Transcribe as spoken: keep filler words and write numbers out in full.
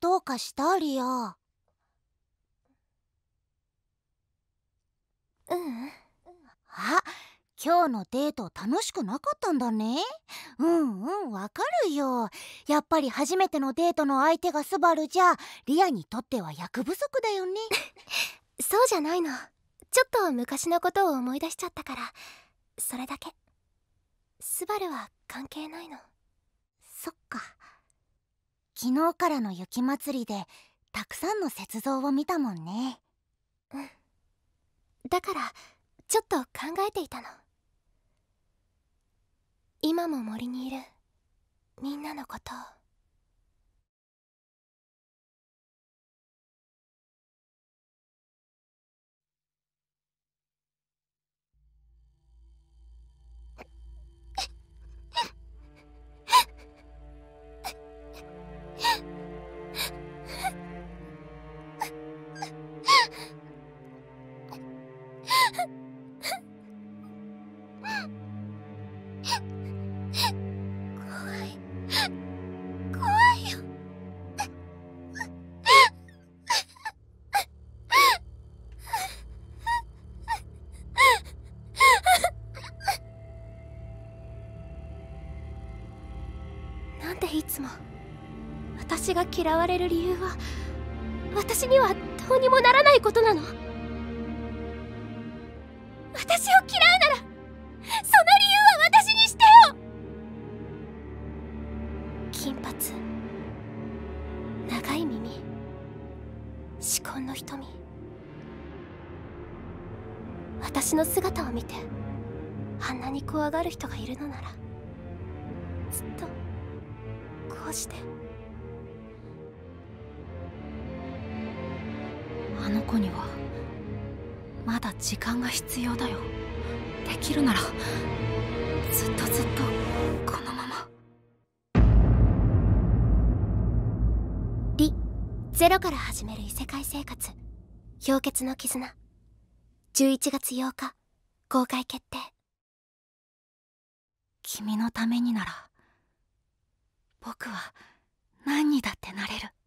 どうかしたリア？ ううん。 あ、今日のデート楽しくなかったんだね。うんうん、わかるよ。やっぱり初めてのデートの相手がスバルじゃリアにとっては役不足だよね。 そうじゃないの。ちょっと昔のことを思い出しちゃったから、それだけ。スバルは関係ないの。 そっか。昨日からの雪祭りでたくさんの雪像を見たもんね。 うん。だからちょっと考えていたの。今も森にいるみんなのことを。怖い怖いよ。なんでいつも私が嫌われる理由は私にはどうにもならないことなの？私を嫌うならその理由は私にしてよ。金髪、長い耳、至紺の瞳。私の姿を見てあんなに怖がる人がいるのならずっとこうして。 あの子にはまだ時間が必要だよ。できるならずっとずっとこのまま。 リ・ゼロから始める異世界生活、氷結の絆。じゅういちがつようか公開決定。 君のためになら僕は何にだってなれる。